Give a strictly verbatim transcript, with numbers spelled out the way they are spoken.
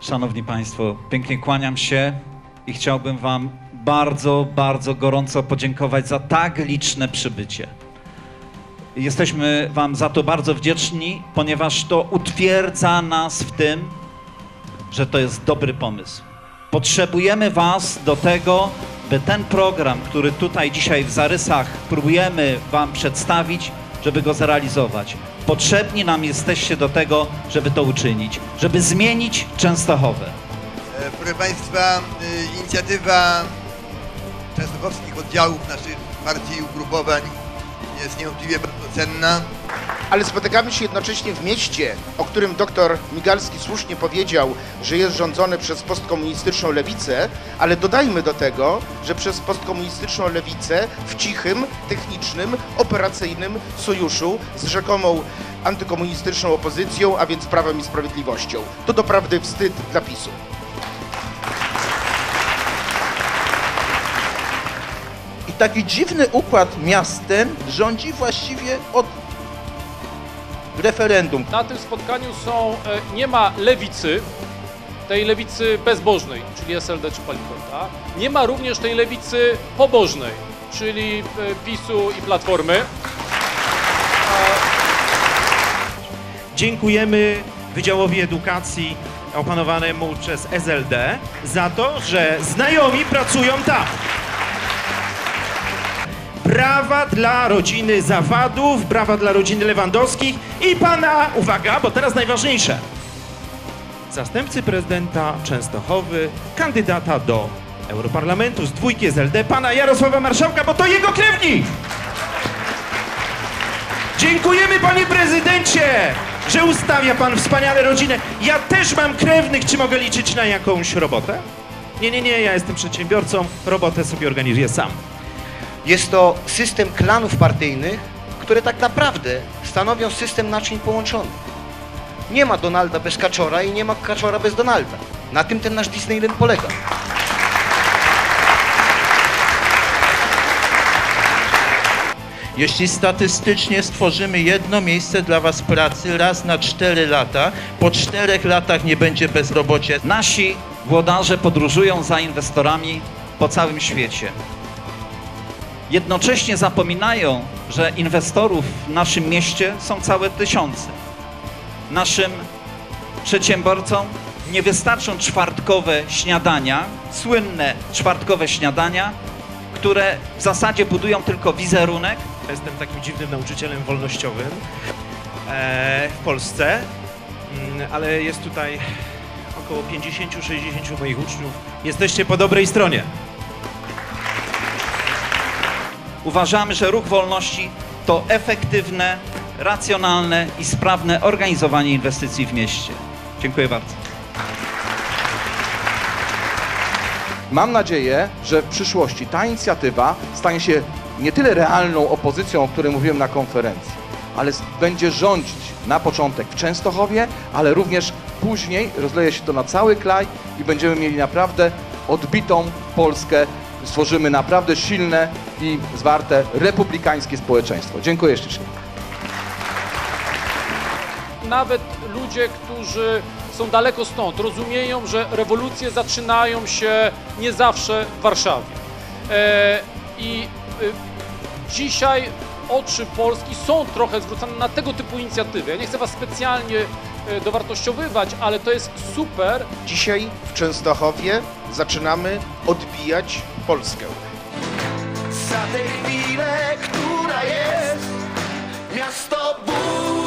Szanowni Państwo, pięknie kłaniam się i chciałbym Wam bardzo, bardzo gorąco podziękować za tak liczne przybycie. Jesteśmy Wam za to bardzo wdzięczni, ponieważ to utwierdza nas w tym, że to jest dobry pomysł. Potrzebujemy Was do tego, by ten program, który tutaj dzisiaj w zarysach próbujemy Wam przedstawić, żeby go zrealizować. Potrzebni nam jesteście do tego, żeby to uczynić, żeby zmienić Częstochowę. Proszę Państwa, inicjatywa częstochowskich oddziałów naszych partii i ugrupowań jest niewątpliwie bardzo cenna. Ale spotykamy się jednocześnie w mieście, o którym doktor Migalski słusznie powiedział, że jest rządzone przez postkomunistyczną lewicę, ale dodajmy do tego, że przez postkomunistyczną lewicę w cichym, technicznym, operacyjnym sojuszu z rzekomą antykomunistyczną opozycją, a więc Prawem i Sprawiedliwością. To doprawdy wstyd dla PiSu. I taki dziwny układ miastem rządzi właściwie od referendum. Na tym spotkaniu są, nie ma lewicy, tej lewicy bezbożnej, czyli S L D czy Palikota. Nie ma również tej lewicy pobożnej, czyli PiSu i Platformy. Dziękujemy Wydziałowi Edukacji opanowanemu przez S L D za to, że znajomi pracują tam. Brawa dla rodziny Zawadów, brawa dla rodziny Lewandowskich i pana, uwaga, bo teraz najważniejsze, zastępcy prezydenta Częstochowy, kandydata do Europarlamentu z dwójki S L D, pana Jarosława Marszałka, bo to jego krewnik! Dziękujemy, panie prezydencie, że ustawia pan wspaniale rodzinę. Ja też mam krewnych, czy mogę liczyć na jakąś robotę? Nie, nie, nie, ja jestem przedsiębiorcą, robotę sobie organizuję sam. Jest to system klanów partyjnych, które tak naprawdę stanowią system naczyń połączonych. Nie ma Donalda bez Kaczora i nie ma Kaczora bez Donalda. Na tym ten nasz Disneyland polega. Jeśli statystycznie stworzymy jedno miejsce dla was pracy raz na cztery lata, po czterech latach nie będzie bezrobocia. Nasi włodarze podróżują za inwestorami po całym świecie. Jednocześnie zapominają, że inwestorów w naszym mieście są całe tysiące. Naszym przedsiębiorcom nie wystarczą czwartkowe śniadania, słynne czwartkowe śniadania, które w zasadzie budują tylko wizerunek. Jestem takim dziwnym nauczycielem wolnościowym e, w Polsce, mm, ale jest tutaj około pięćdziesięciu sześćdziesięciu moich uczniów. Jesteście po dobrej stronie. Uważamy, że Ruch Wolności to efektywne, racjonalne i sprawne organizowanie inwestycji w mieście. Dziękuję bardzo. Mam nadzieję, że w przyszłości ta inicjatywa stanie się nie tyle realną opozycją, o której mówiłem na konferencji, ale będzie rządzić na początek w Częstochowie, ale również później rozleje się to na cały kraj i będziemy mieli naprawdę odbitą Polskę. Stworzymy naprawdę silne i zwarte republikańskie społeczeństwo. Dziękuję ślicznie. Nawet ludzie, którzy są daleko stąd, rozumieją, że rewolucje zaczynają się nie zawsze w Warszawie. E, I e, dzisiaj oczy Polski są trochę zwrócone na tego typu inicjatywy. Ja nie chcę was specjalnie e, dowartościowywać, ale to jest super. Dzisiaj w Częstochowie zaczynamy odbijać Polskę. Za tę chwilę, która jest, miasto buduje.